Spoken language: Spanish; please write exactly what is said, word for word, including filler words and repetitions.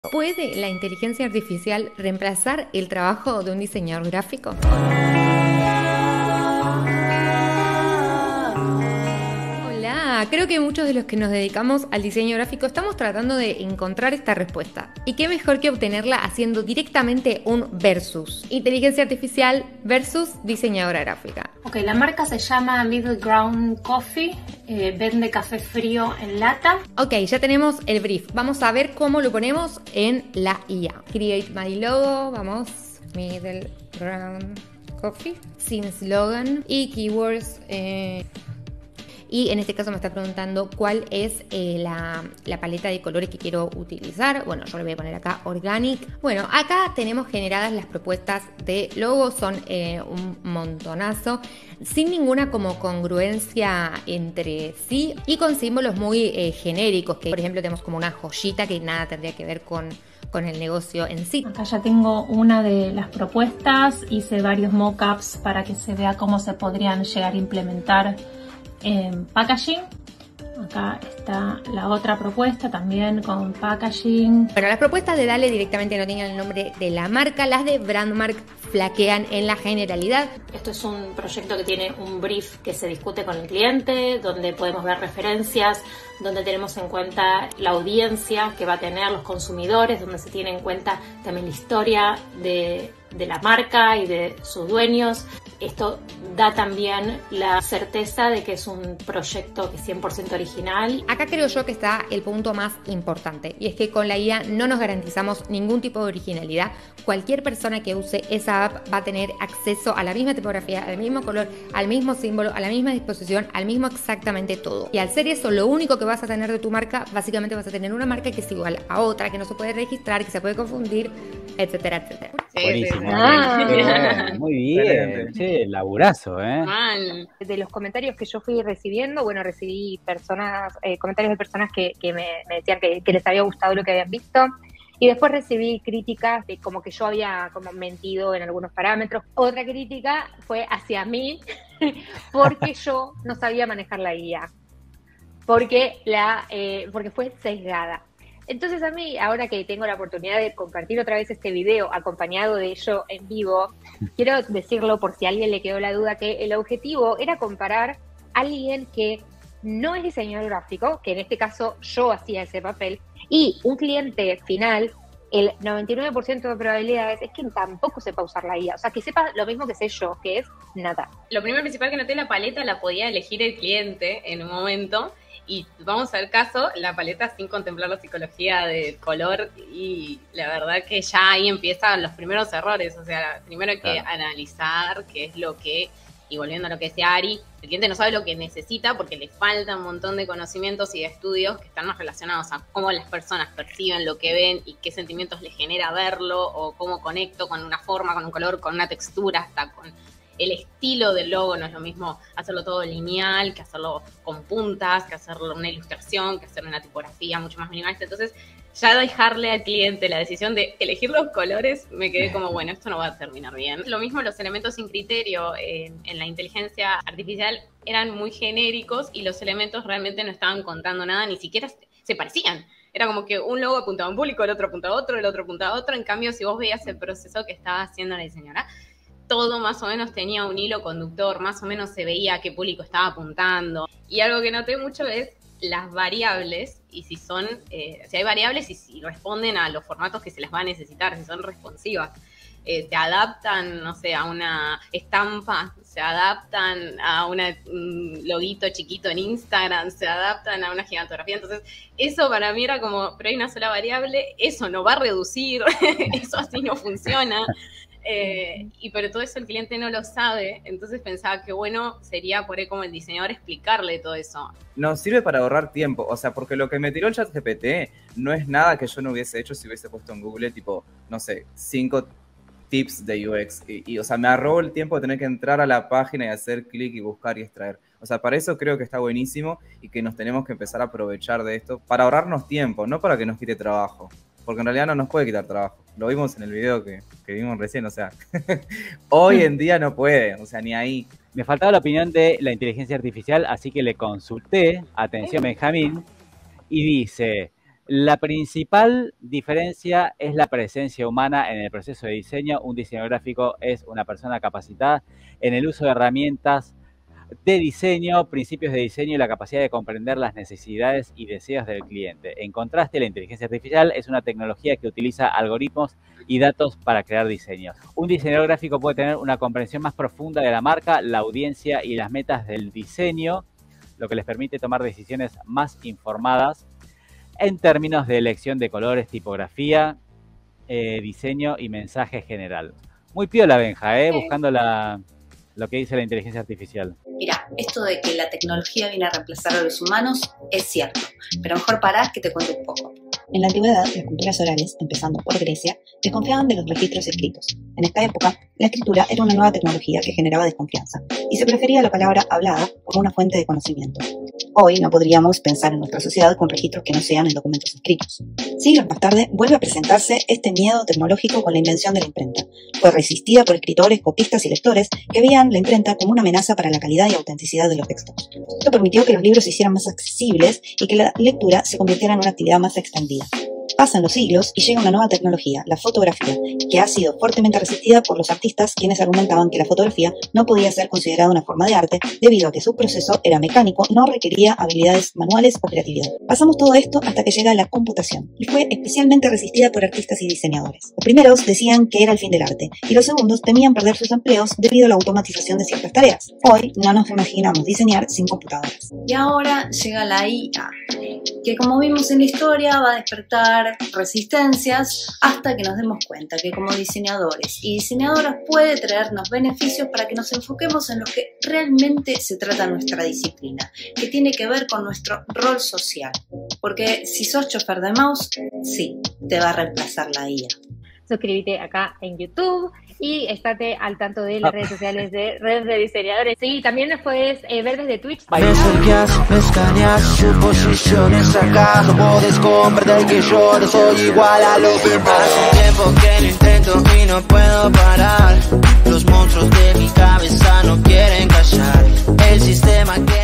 ¿Puede la inteligencia artificial reemplazar el trabajo de un diseñador gráfico? Hola, creo que muchos de los que nos dedicamos al diseño gráfico estamos tratando de encontrar esta respuesta. Y qué mejor que obtenerla haciendo directamente un versus. Inteligencia artificial versus diseñadora gráfica. Ok, la marca se llama Middle Ground Coffee, eh, vende café frío en lata. Ok, ya tenemos el brief. Vamos a ver cómo lo ponemos en la I A. Create my logo, vamos, Middle Ground Coffee, sin slogan y keywords. Eh, y en este caso me está preguntando cuál es eh, la, la paleta de colores que quiero utilizar. Bueno, yo le voy a poner acá Organic. Bueno, acá tenemos generadas las propuestas de logo, son eh, un montonazo, sin ninguna como congruencia entre sí y con símbolos muy eh, genéricos, que por ejemplo tenemos como una joyita que nada tendría que ver con, con el negocio en sí. Acá ya tengo una de las propuestas, hice varios mockups para que se vea cómo se podrían llegar a implementar en packaging. Acá está la otra propuesta también con packaging. Bueno, las propuestas de Dale directamente no tienen el nombre de la marca, las de Brandmark flaquean en la generalidad. Esto es un proyecto que tiene un brief que se discute con el cliente, donde podemos ver referencias, donde tenemos en cuenta la audiencia que va a tener los consumidores, donde se tiene en cuenta también la historia de, de la marca y de sus dueños. Esto da también la certeza de que es un proyecto que es cien por ciento original. Acá creo yo que está el punto más importante, y es que con la I A no nos garantizamos ningún tipo de originalidad. Cualquier persona que use esa app va a tener acceso a la misma tipografía, al mismo color, al mismo símbolo, a la misma disposición, al mismo exactamente todo. Y al ser eso, lo único que vas a tener de tu marca, básicamente vas a tener una marca que es igual a otra, que no se puede registrar, que se puede confundir, etcétera, etcétera. Buenísimo. Ah. Muy bien, che, laburazo, ¿eh? Mal. De los comentarios que yo fui recibiendo, bueno, recibí personas, eh, comentarios de personas que, que me, me decían que, que les había gustado lo que habían visto. Y después recibí críticas de como que yo había como mentido en algunos parámetros. Otra crítica fue hacia mí porque yo no sabía manejar la I A, porque, la, eh, porque fue sesgada. Entonces a mí, ahora que tengo la oportunidad de compartir otra vez este video acompañado de ello en vivo, quiero decirlo por si a alguien le quedó la duda, que el objetivo era comparar a alguien que no es diseñador gráfico, que en este caso yo hacía ese papel, y un cliente final, el noventa y nueve por ciento de probabilidades es que tampoco sepa usar la I A. O sea, que sepa lo mismo que sé yo, que es nada. Lo primero principal que noté, la paleta la podía elegir el cliente en un momento. Y vamos al caso, la paleta sin contemplar la psicología del color, y la verdad que ya ahí empiezan los primeros errores. O sea, primero hay que claro. analizar qué es lo que, y volviendo a lo que decía Ari, el cliente no sabe lo que necesita porque le falta un montón de conocimientos y de estudios que están más relacionados a cómo las personas perciben lo que ven y qué sentimientos les genera verlo, o cómo conecto con una forma, con un color, con una textura, hasta con el estilo del logo. No es lo mismo hacerlo todo lineal que hacerlo con puntas, que hacerlo una ilustración, que hacer una tipografía mucho más minimalista. Entonces, ya dejarle al cliente la decisión de elegir los colores, me quedé como, bueno, esto no va a terminar bien. Lo mismo, los elementos sin criterio en, en la inteligencia artificial eran muy genéricos y los elementos realmente no estaban contando nada, ni siquiera se parecían. Era como que un logo apuntaba a un público, el otro apuntaba a otro, el otro apuntaba a otro. En cambio, si vos veías el proceso que estaba haciendo la diseñadora, todo más o menos tenía un hilo conductor, más o menos se veía a qué público estaba apuntando. Y algo que noté mucho es las variables, y si son, eh, si hay variables y si responden a los formatos que se las va a necesitar, si son responsivas. Eh, se adaptan, no sé, a una estampa, se adaptan a una, un loguito chiquito en Instagram, se adaptan a una gigantografía. Entonces, eso para mí era como, pero hay una sola variable, eso no va a reducir, eso así no funciona. Eh, y pero todo eso el cliente no lo sabe, entonces pensaba que bueno sería por ahí como el diseñador explicarle todo eso. Nos sirve para ahorrar tiempo, o sea, porque lo que me tiró el ChatGPT no es nada que yo no hubiese hecho si hubiese puesto en Google, tipo, no sé, cinco tips de U X, y, y o sea, me ahorró el tiempo de tener que entrar a la página y hacer clic y buscar y extraer. O sea, para eso creo que está buenísimo y que nos tenemos que empezar a aprovechar de esto para ahorrarnos tiempo, no para que nos quite trabajo. Porque en realidad no nos puede quitar trabajo. Lo vimos en el video que, que vimos recién, o sea, hoy en día no puede, o sea, ni ahí. Me faltaba la opinión de la inteligencia artificial, así que le consulté, atención Benjamín, y dice, La principal diferencia es la presencia humana en el proceso de diseño. Un diseñador gráfico es una persona capacitada en el uso de herramientas de diseño, principios de diseño y la capacidad de comprender las necesidades y deseos del cliente. En contraste, la inteligencia artificial es una tecnología que utiliza algoritmos y datos para crear diseños. Un diseñador gráfico puede tener una comprensión más profunda de la marca, la audiencia y las metas del diseño, lo que les permite tomar decisiones más informadas en términos de elección de colores, tipografía, eh, diseño y mensaje general. Muy piola, Benja, ¿eh? Buscando la, lo que dice la inteligencia artificial. Mira, esto de que la tecnología viene a reemplazar a los humanos es cierto, pero mejor pará que te cuente un poco. En la antigüedad, las culturas orales, empezando por Grecia, desconfiaban de los registros escritos. En esta época, la escritura era una nueva tecnología que generaba desconfianza, y se prefería la palabra hablada como una fuente de conocimiento. Hoy no podríamos pensar en nuestra sociedad con registros que no sean en documentos escritos. Siglos más tarde, vuelve a presentarse este miedo tecnológico con la invención de la imprenta. Fue resistida por escritores, copistas y lectores que veían la imprenta como una amenaza para la calidad y autenticidad de los textos. Esto permitió que los libros se hicieran más accesibles y que la lectura se convirtiera en una actividad más extendida. Pasan los siglos y llega una nueva tecnología, la fotografía, que ha sido fuertemente resistida por los artistas quienes argumentaban que la fotografía no podía ser considerada una forma de arte debido a que su proceso era mecánico, no requería habilidades manuales o creatividad. Pasamos todo esto hasta que llega la computación y fue especialmente resistida por artistas y diseñadores. Los primeros decían que era el fin del arte y los segundos temían perder sus empleos debido a la automatización de ciertas tareas. Hoy no nos imaginamos diseñar sin computadoras. Y ahora llega la I A, que como vimos en la historia va a despertar resistencias hasta que nos demos cuenta que como diseñadores y diseñadoras puede traernos beneficios para que nos enfoquemos en lo que realmente se trata nuestra disciplina, que tiene que ver con nuestro rol social. Porque si sos chofer de mouse, sí, te va a reemplazar la I A. Suscríbete acá en YouTube y estate al tanto de las redes sociales de Redes de Diseñadores. Sí, también nos puedes eh, ver desde Twitch. Me cerqueas, me escaneas, su posición es acá. No puedes comprender que yo no soy igual a los demás. Hace tiempo que lo intento y no puedo parar. Los monstruos de mi cabeza no quieren callar. El sistema que